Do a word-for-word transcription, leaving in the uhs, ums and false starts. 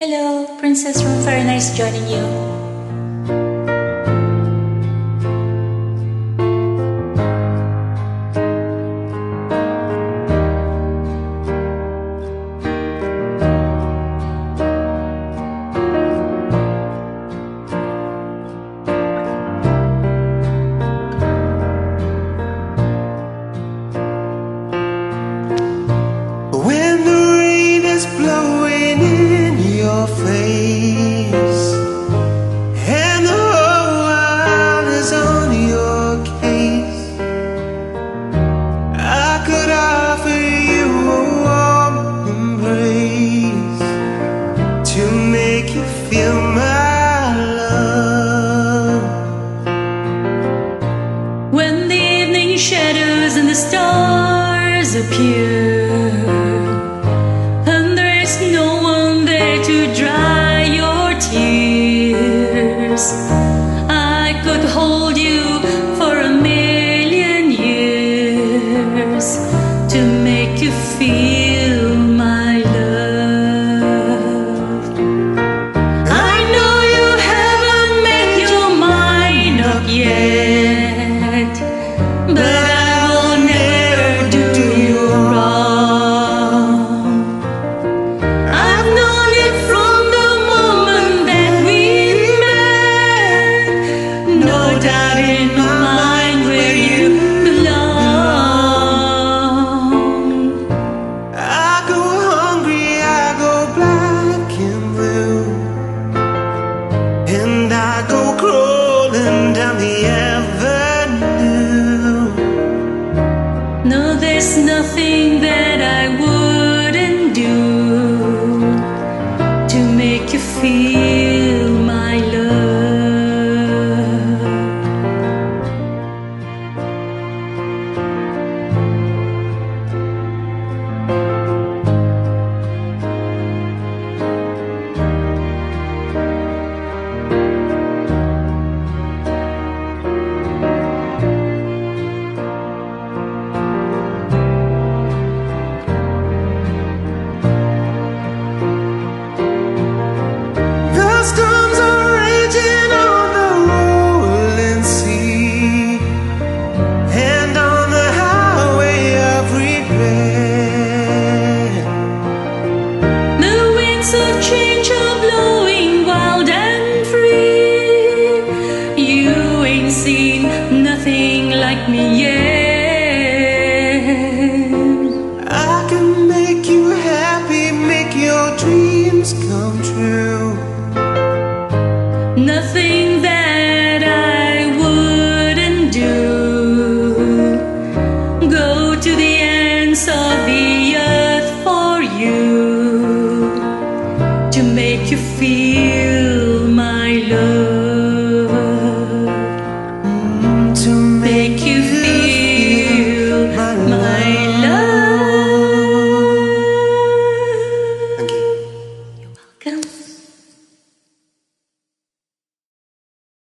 Hello, Princess Room. Very nice joining you. When the rain is blowing in your face and the whole world is on your case, I could offer you a warm embrace to make you feel my love. When the evening shadows and the stars appear, no one there to dry your tears, I could hold you for a million years to make you feel my love. I know you haven't made your mind up yet, but I will never do you wrong. No, there's nothing that I wouldn't do to make you feel my love. Storms are raging on the rolling sea and on the highway of regret. The winds of change are blowing wild and free. You ain't seen nothing like me yet. I can make you happy, make your dreams come true. Nothing that I wouldn't do. Go to the ends of the earth for you to make you feel my love.